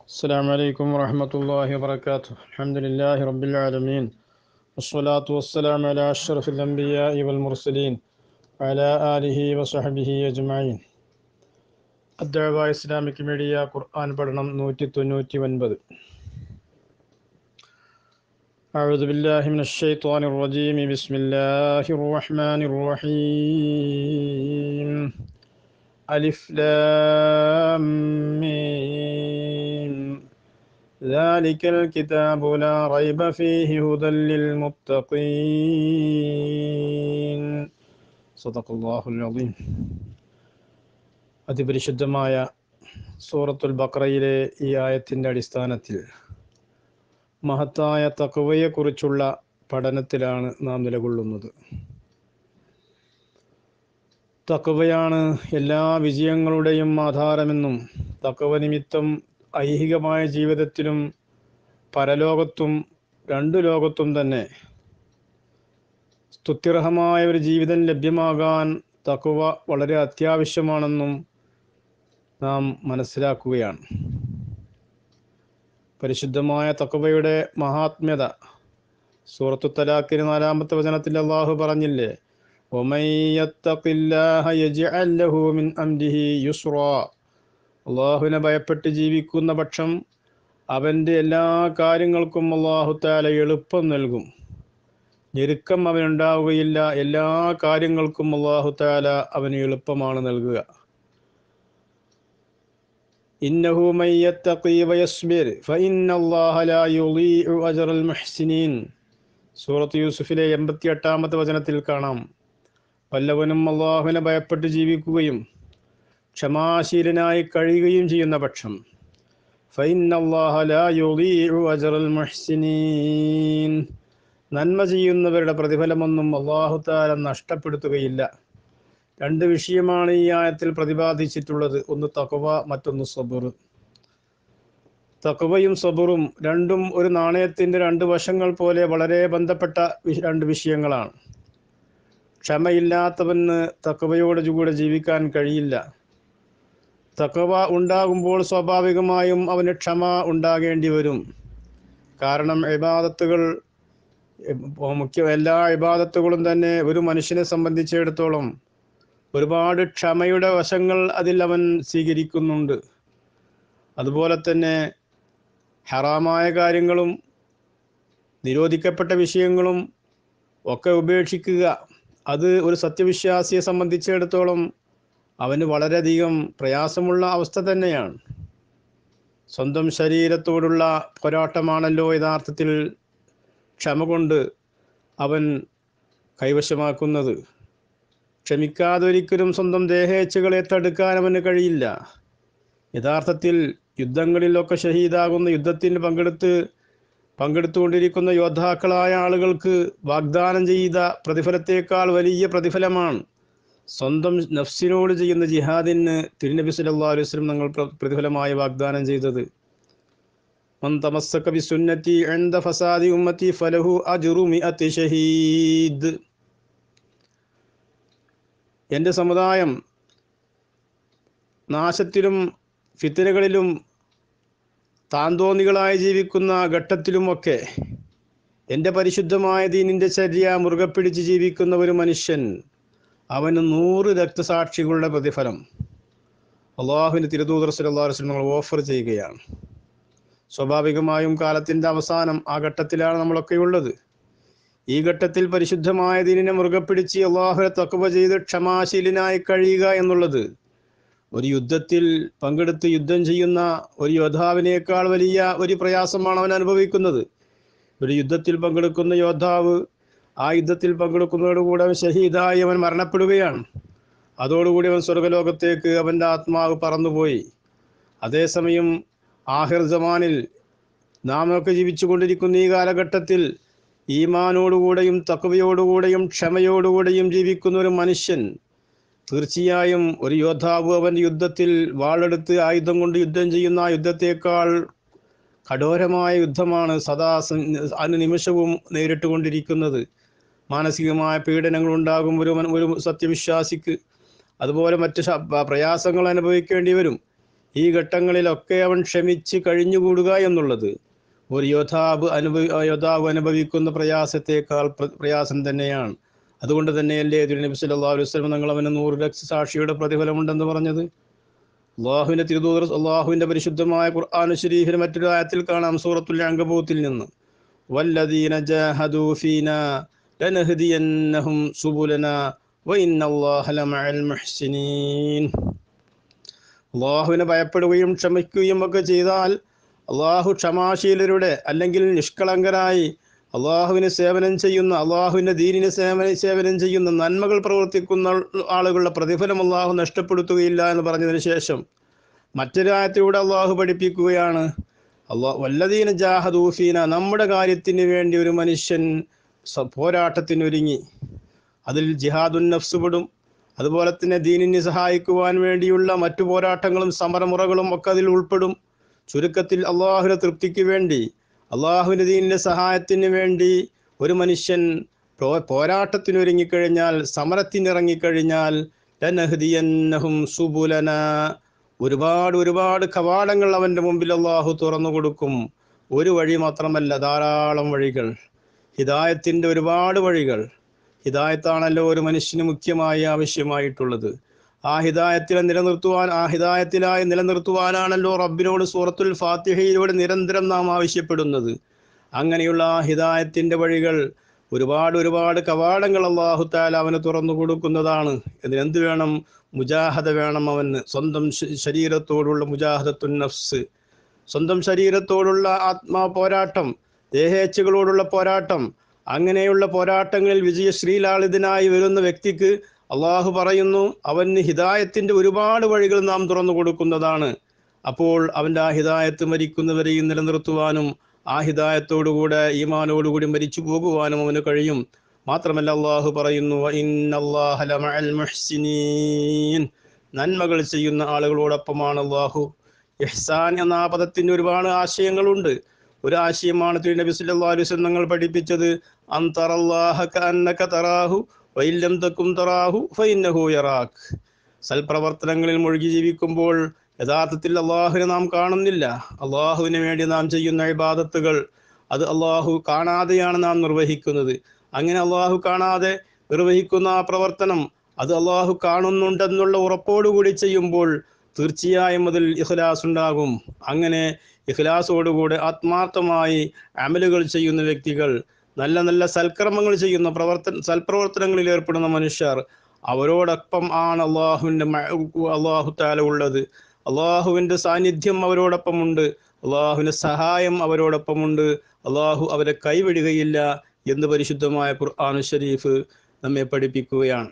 السلام عليكم ورحمة الله وبركاته. الحمد لله رب العالمين، والصلاة والسلام على أشرف الأنبياء والمرسلين وعلى آله وصحبه أجمعين. الدعوة إسلامك ميديا قرآن പഠനം 199. أعوذ بالله من الشيطان الرجيم. بسم الله الرحمن الرحيم. ألف لام ميم ذلك الكتاب لا ريب فيه هدى للمتقين. صدق الله العظيم. അതിപരിശുദ്ധമായ സൂറത്തുൽ ബഖറയിലെ ഈ ആയത്തിൻ്റെ അടിസ്ഥാനത്തിൽ മഹത്തായ തഖ്വയെക്കുറിച്ചുള്ള പഠനത്തിലാണ് നാം നിലകൊള്ളുന്നത്. തഖ്വയാണ് എല്ലാ വിജയങ്ങളുടെയും ആധാരമെന്നും തഖ്വ നിമിത്തം ഐഹികമായ ജീവിതത്തിലും പരലോകത്തും രണ്ടു ലോകത്തും തന്നെ സ്തുത്യർഹമായ ഒരു ജീവിതം ലഭ്യമാകാൻ തഖ്വ വളരെ അത്യാവശ്യമാണെന്നും നാം മനസ്സിലാക്കുകയാണ്. പരിശുദ്ധമായ തഖ്വയുടെ മഹാത്മ്യത സൂറത്തു തലാഖിന് 4-ാമത്തെ വചനത്തിൽ അല്ലാഹു പറഞ്ഞില്ലേ, വമൻ യത്തഖില്ലാഹ യജ്അൽ ലഹു മിൻ അംരിഹി യുസ്റാ. അല്ലാഹുവിനെ ഭയപ്പെട്ട് ജീവിക്കുന്ന പക്ഷം അവൻ്റെ എല്ലാ കാര്യങ്ങൾക്കും അല്ലാഹു തആല എളുപ്പം നൽകും, ഞെരുക്കം അവനുണ്ടാവുകയില്ല. എല്ലാ കാര്യങ്ങൾക്കും അല്ലാഹു തആല അവന് എളുപ്പമാണ് നൽകുക. ഇന്നഹു മൻ യത്തഖി വയസ്ബിർ ഫഇന്നല്ലാഹ ലാ യുളീഉ അജ്റൽ മുഹ്സിനീൻ. സൂറത്ത് യൂസുഫിലെ 88-ാമത്തെ വചനത്തിൽ കാണാം, വല്ലവനും അല്ലാഹുവിനെ ഭയപ്പെട്ട് ജീവിക്കുകയും ക്ഷമാശീലനായി കഴിയുകയും ചെയ്യുന്ന പക്ഷം ഫഇന്നല്ലാഹ ലാ യുളീഉ അജ്റൽ മുഹ്സിനീൻ, നന്മ ചെയ്യുന്നവരുടെ പ്രതിഫലമൊന്നും അല്ലാഹു തആല നഷ്ടപ്പെടുത്തുകയില്ല. രണ്ട് വിഷയമാണ് ഈ ആയത്തിൽ പ്രതിപാദിച്ചിട്ടുള്ളത്. ഒന്ന് തഖ്വ, മറ്റൊന്ന് സബർ. തഖ്വയും സബറും രണ്ടും ഒരു നാണയത്തിൻ്റെ രണ്ട് വശങ്ങൾ പോലെ വളരെ ബന്ധപ്പെട്ട രണ്ട് വിഷയങ്ങളാണ്. ക്ഷമയില്ലാത്തവന് തഖ്വയോട് കൂടെ ജീവിക്കാൻ കഴിയില്ല. തഖ്വ ഉണ്ടാകുമ്പോൾ സ്വാഭാവികമായും അവന് ക്ഷമ ഉണ്ടാകേണ്ടി വരും. കാരണം എല്ലാ ഇബാദത്തുകളും തന്നെ ഒരു മനുഷ്യനെ സംബന്ധിച്ചിടത്തോളം ഒരുപാട് ക്ഷമയുടെ വശങ്ങൾ അതിൽ അവൻ സ്വീകരിക്കുന്നുണ്ട്. അതുപോലെ തന്നെ ഹറാമായ കാര്യങ്ങളും നിരോധിക്കപ്പെട്ട വിഷയങ്ങളും ഒക്കെ ഉപേക്ഷിക്കുക, അത് ഒരു സത്യവിശ്വാസിയെ സംബന്ധിച്ചിടത്തോളം അവന് വളരെയധികം പ്രയാസമുള്ള അവസ്ഥ തന്നെയാണ്. സ്വന്തം ശരീരത്തോടുള്ള പോരാട്ടമാണല്ലോ യഥാർത്ഥത്തിൽ ക്ഷമ കൊണ്ട് അവൻ കൈവശമാക്കുന്നത്. ക്ഷമിക്കാതൊരിക്കലും സ്വന്തം ദേഹേച്ഛകളെ തടുക്കാൻ അവന് കഴിയില്ല. യഥാർത്ഥത്തിൽ യുദ്ധങ്ങളിലൊക്കെ ഷഹീദാകുന്ന, യുദ്ധത്തിൽ പങ്കെടുത്തുകൊണ്ടിരിക്കുന്ന യോദ്ധാക്കളായ ആളുകൾക്ക് വാഗ്ദാനം ചെയ്ത പ്രതിഫലത്തേക്കാൾ വലിയ പ്രതിഫലമാണ് സ്വന്തം നഫ്സിനോട് ചെയ്യുന്ന ജിഹാദിന് തിരുനബി സല്ലല്ലാഹു അലൈഹി വസല്ലം തങ്ങൾ പ്രതിഫലമായി വാഗ്ദാനം ചെയ്തത്. മൻ തമസ്സക ബിസുന്നതി ഇൻദ ഫസാദി ഉമ്മതി ഫലഹു അജ്റു മിഅത്തി ഷഹീദ്. എൻ്റെ സമുദായം നാശത്തിലും ഫിത്നകളിലും താന്തോന്നികളായി ജീവിക്കുന്ന ഘട്ടത്തിലുമൊക്കെ എൻ്റെ പരിശുദ്ധമായ ദീനിൻ്റെ ചര്യ മുറുകെ പിടിച്ച് ജീവിക്കുന്ന ഒരു മനുഷ്യൻ, അവന് 100 രക്തസാക്ഷികളുടെ പ്രതിഫലം അള്ളാഹുവിൻ്റെ തിരുദൂതർ സല്ലല്ലാഹു അലൈഹി വസല്ലം ഓഫർ ചെയ്യുകയാണ്. സ്വാഭാവികമായും കാലത്തിൻ്റെ അവസാനം ആ ഘട്ടത്തിലാണ് നമ്മളൊക്കെ ഉള്ളത്. ഈ ഘട്ടത്തിൽ പരിശുദ്ധമായ ദീനിനെ മുറുകെ പിടിച്ച് അള്ളാഹുവിനെ തഖ്വ ചെയ്ത് ക്ഷമാശീലനായി കഴിയുക എന്നുള്ളത് ഒരു യുദ്ധത്തിൽ പങ്കെടുത്ത് യുദ്ധം ചെയ്യുന്ന ഒരു യോദ്ധാവിനേക്കാൾ വലിയ ഒരു പ്രയാസമാണ് അവൻ അനുഭവിക്കുന്നത്. ഒരു യുദ്ധത്തിൽ പങ്കെടുക്കുന്ന യോദ്ധാവ് ആ യുദ്ധത്തിൽ പങ്കെടുക്കുന്നതോടുകൂടി അവൻ ഷഹീദായി അവൻ മരണപ്പെടുകയാണ്. അതോടുകൂടി അവൻ സ്വർഗലോകത്തേക്ക് അവൻ്റെ ആത്മാവ് പറന്നുപോയി. അതേസമയം ആഖിർ സമാനിൽ നാം ഒക്കെ ജീവിച്ചു കൊണ്ടിരിക്കുന്ന ഈ കാലഘട്ടത്തിൽ ഈമാനോടുകൂടെയും തഖ്വയോടുകൂടെയും ക്ഷമയോടുകൂടെയും ജീവിക്കുന്ന ഒരു മനുഷ്യൻ, തീർച്ചയായും ഒരു യോദ്ധാവ് അവൻ യുദ്ധത്തിൽ വാളെടുത്ത് ആയുധം കൊണ്ട് യുദ്ധം ചെയ്യുന്ന ആ യുദ്ധത്തേക്കാൾ കഠോരമായ യുദ്ധമാണ് നിമിഷവും നേരിട്ട് കൊണ്ടിരിക്കുന്നത്. മാനസികമായ പീഡനങ്ങൾ ഉണ്ടാകും ഒരു സത്യവിശ്വാസിക്ക്. അതുപോലെ മറ്റ് പ്രയാസങ്ങൾ അനുഭവിക്കേണ്ടി വരും. ഈ ഘട്ടങ്ങളിലൊക്കെ അവൻ ക്ഷമിച്ച് കഴിഞ്ഞുകൂടുക എന്നുള്ളത് ഒരു യോദ്ധാവ് അനുഭവിക്കുന്ന പ്രയാസത്തെക്കാൾ പ്രയാസം തന്നെയാണ്. അതുകൊണ്ട് തന്നെയല്ലേ നബി സല്ലല്ലാഹു അലൈഹി വസല്ലം തങ്ങൾ അവന് 100 രക്തസാക്ഷിയുടെ പ്രതിഫലമുണ്ടെന്ന് പറഞ്ഞത്. അള്ളാഹുവിന്റെ തിരുദൂതർ അള്ളാഹുവിന്റെ പരിശുദ്ധമായ ഖുർആൻ ശരീഫിലെ മറ്റൊരു ആയത്തിൽ കാണാം, സൂറത്തുൽ അൻകബൂത്തിൽ നിന്ന്, വല്ലദീന ജാഹദൂ ഫീനാ ലനഹ്ദിയന്നഹും സുബുലനാ വഇന്നല്ലാഹ ലമഅൽ മുഹ്സിനീൻ. അള്ളാഹുവിനെ ഭയപ്പെടുകയും ക്ഷമിക്കുകയും ഒക്കെ ചെയ്താൽ അള്ളാഹു ക്ഷമാശീലരുടെ അല്ലെങ്കിൽ നിഷ്കളങ്കരായി അള്ളാഹുവിന് സേവനം ചെയ്യുന്ന, അള്ളാഹുവിൻ്റെ ദീനിന് സേവനം ചെയ്യുന്ന നന്മകൾ പ്രവർത്തിക്കുന്ന ആളുകളുടെ പ്രതിഫലം അള്ളാഹു നഷ്ടപ്പെടുത്തുകയില്ല എന്ന് പറഞ്ഞതിന് ശേഷം മറ്റൊരായത്തിലൂടെ അള്ളാഹു പഠിപ്പിക്കുകയാണ്, വല്ലദീന ജാഹദൂ ഫീന, നമ്മുടെ കാര്യത്തിന് വേണ്ടി ഒരു മനുഷ്യൻ പോരാട്ടത്തിനൊരുങ്ങി. അതിൽ ജിഹാദുൻ നഫ്സ് പെടും. അതുപോലെ തന്നെ ദീനിനെ സഹായിക്കുവാൻ വേണ്ടിയുള്ള മറ്റു പോരാട്ടങ്ങളും സമരമുറകളും ഒക്കെ അതിൽ ഉൾപ്പെടും. ചുരുക്കത്തിൽ അള്ളാഹുവിന്റെ തൃപ്തിക്ക് വേണ്ടി, അള്ളാഹുവിൻ്റെ ദീനിന്റെ സഹായത്തിന് വേണ്ടി ഒരു മനുഷ്യൻ പോരാട്ടത്തിനൊരുങ്ങിക്കഴിഞ്ഞാൽ, സമരത്തിനിറങ്ങിക്കഴിഞ്ഞാൽ, ലനഹ്ദിയന്നഹും സുബുലനാ, ഒരുപാട് കവാടങ്ങൾ അവൻ്റെ മുമ്പിൽ അള്ളാഹു തുറന്നു കൊടുക്കും. ഒരു വഴി മാത്രമല്ല, ധാരാളം വഴികൾ, ഹിദായത്തിൻ്റെ ഒരുപാട് വഴികൾ. ഹിദായത്താണല്ലോ ഒരു മനുഷ്യന് മുഖ്യമായി ആവശ്യമായിട്ടുള്ളത്. ആ ഹിദായത്തിലായി നിലനിർത്തുവാനാണല്ലോ റബ്ബിനോട് സൂറത്തുൽ ഫാത്തിഹയിലൂടെ നിരന്തരം നാം ആവശ്യപ്പെടുന്നത്. അങ്ങനെയുള്ള ആ ഹിദായത്തിൻ്റെ വഴികൾ, ഒരുപാട് കവാടങ്ങൾ അല്ലാഹു തആല അവന് തുറന്നു കൊടുക്കുന്നതാണ്. ഇതിനെന്ത് വേണം? മുജാഹദ വേണം അവന്. സ്വന്തം ശരീരത്തോടുള്ള മുജാഹദത്തുൻ നഫ്സ്, സ്വന്തം ശരീരത്തോടുള്ള ആത്മാ പോരാട്ടം, ദേഹേച്ഛകളോടുള്ള പോരാട്ടം. അങ്ങനെയുള്ള പോരാട്ടങ്ങളിൽ വിജയശ്രീലാളിതനായി വരുന്ന വ്യക്തിക്ക് അള്ളാഹു പറയുന്നു, അവന് ഹിദായത്തിൻ്റെ ഒരുപാട് വഴികൾ നാം തുറന്നു കൊടുക്കുന്നതാണ്. അപ്പോൾ അവൻ്റെ ആ ഹിദായത്ത് മരിക്കുന്നവരെയും നിലനിർത്തുവാനും ആ ഹിദായത്തോടുകൂടെ ഈമാനോടുകൂടി മരിച്ചു പോകുവാനും അവന് കഴിയും. മാത്രമല്ല അള്ളാഹു പറയുന്നു, ഇന്നല്ലാഹ ലമഅൽ മുഹ്സിനീൻ, നന്മകൾ ചെയ്യുന്ന ആളുകളോടൊപ്പമാണ് അള്ളാഹു. ഇഹ്സാൻ എന്ന ആ പദത്തിന് ഒരുപാട് ആശയങ്ങളുണ്ട്. ഒരു ആശയമാണ് നബി സല്ലല്ലാഹു അലൈഹി വസല്ലം തങ്ങൾ പഠിപ്പിച്ചത്, അൻതറല്ലാഹ കഅന്നക തറാഹു വഇല്ലം തകും തറാഹു ഫഇന്നഹു യറാക്. സൽപ്രവർത്തനങ്ങളിൽ മുഴുകി ജീവിക്കുമ്പോൾ യഥാർത്ഥത്തിൽ അള്ളാഹുവിനെ നാം കാണുന്നില്ല. അള്ളാഹുവിന് വേണ്ടി നാം ചെയ്യുന്ന ഇബാദത്തുകൾ അത് അള്ളാഹു കാണാതെയാണ് നാം നിർവഹിക്കുന്നത്. അങ്ങനെ അള്ളാഹു കാണാതെ നിർവഹിക്കുന്ന ആ പ്രവർത്തനം അത് അള്ളാഹു കാണുന്നുണ്ടെന്നുള്ള ഉറപ്പോടുകൂടി ചെയ്യുമ്പോൾ തീർച്ചയായും അതിൽ ഇഖ്ലാസ് ഉണ്ടാകും. അങ്ങനെ ഇഖ്ലാസോടുകൂടെ ആത്മാർത്ഥമായി അമലുകൾ ചെയ്യുന്ന വ്യക്തികൾ, നല്ല സൽക്കർമ്മങ്ങൾ ചെയ്യുന്ന സൽപ്രവർത്തനങ്ങളിൽ ഏർപ്പെടുന്ന മനുഷ്യർ, അവരോടൊപ്പം ആണ് അള്ളാഹു തആല ഉള്ളത്. അള്ളാഹുവിൻ്റെ സാന്നിധ്യം അവരോടൊപ്പമുണ്ട്, അള്ളാഹുവിൻ്റെ സഹായം അവരോടൊപ്പമുണ്ട്. അള്ളാഹു അവരെ കൈവിടുകയില്ല എന്ന് പരിശുദ്ധമായ ഖുർആൻ ശരീഫ് നമ്മെ പഠിപ്പിക്കുകയാണ്.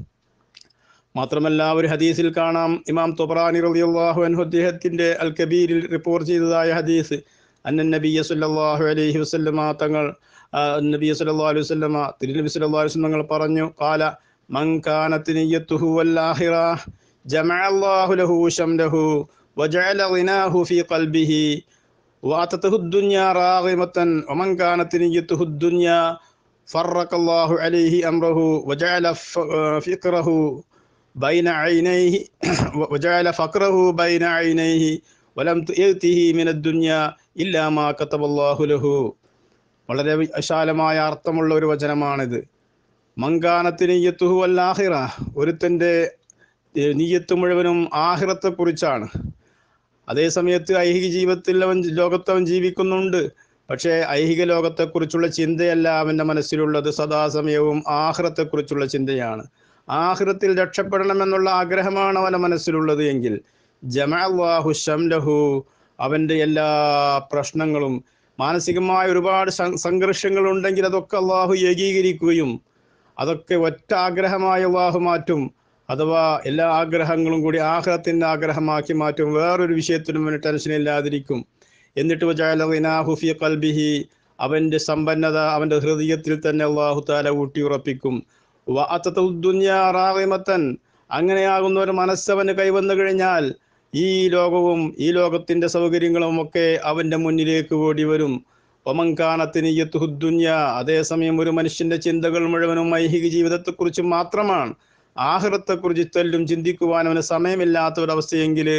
മാത്രമല്ല ഒരു ഹദീസിൽ കാണാം, ഇമാം തൊബറാനി റളിയല്ലാഹു അൻഹു അദ്ദേഹത്തിൻ്റെ അൽ കബീരിൽ റിപ്പോർട്ട് ചെയ്തതായ ഹദീസ്, അന്നൻ നബിയ സല്ലല്ലാഹു അലൈഹി വസല്ലമ തങ്ങൾ നബി സല്ലല്ലാഹു അലൈഹി വസല്ലമ തിരുനബി സല്ലല്ലാഹു അലൈഹി വസല്ലം തങ്ങൾ പറഞ്ഞു, ഖാല മൻ കാനത് നിയ്യത്തുഹു വൽ ആഖിറ ജമഅ അല്ലാഹു ലഹു ശംലഹു വജഅല ഗിനാഹു ഫീ ഖൽബിഹി വഅതതഹു ദുനിയ റാഗിമതൻ വമൻ കാനത് നിയ്യത്തുഹു ദുനിയ ഫറഖ അല്ലാഹു അലൈഹി അംറഹു വജഅല ഫിഖറഹു ബൈന ഐനൈഹി വജഅല ഫഖറഹു ബൈന ഐനൈഹി വലം തുഅതിഹി മിനദ് ദുനിയ ഇല്ലാ മാ കതബല്ലാഹു ലഹു. വളരെ വിശാലമായ അർത്ഥമുള്ള ഒരു വചനമാണിത്. മങ്കാനത്ത് നിയ്യത്തുഹു വൽ ആഖിറ, ഒരുത്തൻ്റെ നിയ്യത്ത് മുഴുവനും ആഖിറത്തെക്കുറിച്ചാണ്. അതേ സമയത്ത് ഐഹിക ജീവിതത്തിൽ ലോകത്തവൻ ജീവിക്കുന്നുണ്ട്. പക്ഷേ ഐഹിക ലോകത്തെക്കുറിച്ചുള്ള ചിന്തയല്ല അവൻ്റെ മനസ്സിലുള്ളത്, സദാസമയവും ആഖിറത്തെക്കുറിച്ചുള്ള ചിന്തയാണ്. ആഖിറത്തിൽ രക്ഷപ്പെടണമെന്നുള്ള ആഗ്രഹമാണ് അവൻ്റെ മനസ്സിലുള്ളത് എങ്കിൽ ജമഅ അല്ലാഹു ശംലഹു, അവൻ്റെ എല്ലാ പ്രശ്നങ്ങളും, മാനസികമായ ഒരുപാട് സംഘർഷങ്ങൾ ഉണ്ടെങ്കിൽ അതൊക്കെ അള്ളാഹു ഏകീകരിക്കുകയും അതൊക്കെ ഒറ്റ ആഗ്രഹമായി അള്ളാഹു മാറ്റും. അഥവാ എല്ലാ ആഗ്രഹങ്ങളും കൂടി ആഖിറത്തിൻ്റെ ആഗ്രഹമാക്കി മാറ്റും. വേറൊരു വിഷയത്തിനും അവന് ടെൻഷനില്ലാതിരിക്കും. എന്നിട്ട് വജഅല ഗിനാഹു ഫീ ഖൽബിഹി, അവൻ്റെ സമ്പന്നത അവൻ്റെ ഹൃദയത്തിൽ തന്നെ അള്ളാഹു തആല ഊട്ടിയുറപ്പിക്കും. വഅതതഹു ദുനിയ റാഗിമതൻ, അങ്ങനെയാകുന്ന ഒരു മനസ്സവന് കൈവന്നു കഴിഞ്ഞാൽ ഈ ലോകവും ഈ ലോകത്തിൻ്റെ സൗകര്യങ്ങളും ഒക്കെ അവൻ്റെ മുന്നിലേക്ക് ഓടി വരും. വമൻ കാനത് നിയ്യത്തുഹു ദുനിയ, അതേസമയം ഒരു മനുഷ്യൻ്റെ ചിന്തകൾ മുഴുവനും ഐഹിക ജീവിതത്തെക്കുറിച്ച് മാത്രമാണ്, ആഖിറത്തെക്കുറിച്ച് തെല്ലും ചിന്തിക്കുവാൻ അവന് സമയമില്ലാത്ത ഒരവസ്ഥയെങ്കിൽ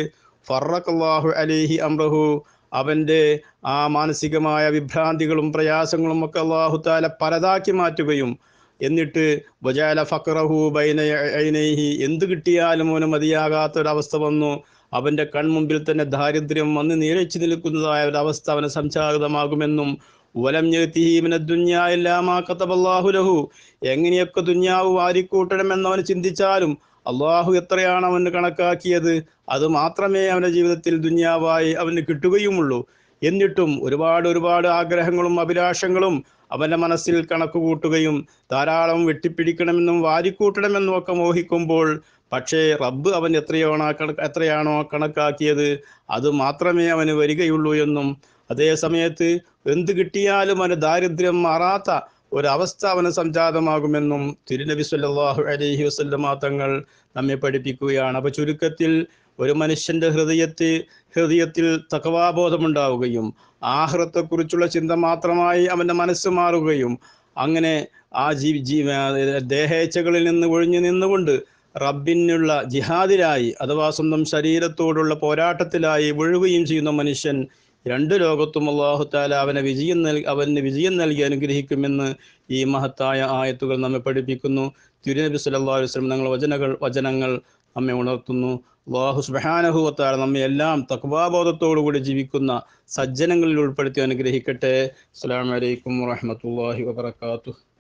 ഫറഖല്ലാഹു അലൈഹി അംറഹു, അവൻ്റെ ആ മാനസികമായ വിഭ്രാന്തികളും പ്രയാസങ്ങളും ഒക്കെ അല്ലാഹു തആല പലതാക്കി മാറ്റുകയും എന്നിട്ട് വജഅല ഫഖറഹു ബൈന ഐനൈഹി, എന്ത് കിട്ടിയാലും അവന് മതിയാകാത്തൊരവസ്ഥ വന്നു. അവൻ്റെ കൺമുമ്പിൽ തന്നെ ദാരിദ്ര്യം വന്ന് നീരച്ചു നിൽക്കുന്നതായ ഒരവസ്ഥ അവന് സംജാതമാകുമെന്നും വലം യഅതിഹി മിനദ് ദുനിയാ ഇല്ലാ മാ കതബല്ലാഹു ലഹു, എങ്ങനെയൊക്കെ ദുനിയാവ് വാരിക്കൂട്ടണമെന്ന് അവൻ ചിന്തിച്ചാലും അള്ളാഹു എത്രയാണ് അവന് കണക്കാക്കിയത് അത് മാത്രമേ അവൻ്റെ ജീവിതത്തിൽ ദുനിയാവായി അവന് കിട്ടുകയുമുള്ളൂ. എന്നിട്ടും ഒരുപാട് ആഗ്രഹങ്ങളും അഭിലാഷങ്ങളും അവൻ്റെ മനസ്സിൽ കണക്ക് കൂട്ടുകയും ധാരാളം വെട്ടിപ്പിടിക്കണമെന്നും വാരിക്കൂട്ടണമെന്നും ഒക്കെ മോഹിക്കുമ്പോൾ, പക്ഷേ റബ്ബ് അവൻ എത്രയാണോ കണക്കാക്കിയത് അത് മാത്രമേ അവന് വരികയുള്ളൂ എന്നും, അതേ സമയത്ത് എന്ത് കിട്ടിയാലും അവന് ദാരിദ്ര്യം മാറാത്ത ഒരവസ്ഥ അവന് സംജാതമാകുമെന്നും തിരുനബി സല്ലല്ലാഹു അലൈഹി വസല്ലമ തങ്ങൾ നമ്മെ പഠിപ്പിക്കുകയാണ്. അപ്പോൾ ചുരുക്കത്തിൽ ഒരു മനുഷ്യൻ്റെ ഹൃദയത്തിൽ തഖ്വാബോധമുണ്ടാവുകയും ആഖിറത്തെക്കുറിച്ചുള്ള ചിന്ത മാത്രമായി അവൻ്റെ മനസ്സ് മാറുകയും അങ്ങനെ ആ ദേഹേച്ഛകളിൽ നിന്ന് ഒഴിഞ്ഞു നിന്നുകൊണ്ട് റബ്ബിനുള്ള ജിഹാദിലായി അഥവാ സ്വന്തം ശരീരത്തോടുള്ള പോരാട്ടത്തിലായി വീഴുകയും ചെയ്യുന്ന മനുഷ്യൻ രണ്ട് ലോകത്തും അല്ലാഹു തആല അവന് വിജയം നൽകി അനുഗ്രഹിക്കുമെന്ന് ഈ മഹത്തായ ആയത്തുകൾ നമ്മെ പഠിപ്പിക്കുന്നു. തിരുനബി സല്ലല്ലാഹു അലൈഹി വസല്ലം വചനങ്ങൾ നമ്മെ ഉണർത്തുന്നു. അല്ലാഹു സുബ്ഹാനഹു വ തആല നമ്മെ എല്ലാം തഖ്വാബോധത്തോടുകൂടി ജീവിക്കുന്ന സജ്ജനങ്ങളിൽ ഉൾപ്പെടുത്തി അനുഗ്രഹിക്കട്ടെ. അസ്സലാമു അലൈക്കും വറഹ്മത്തുള്ളാഹി വബറകാതുഹു.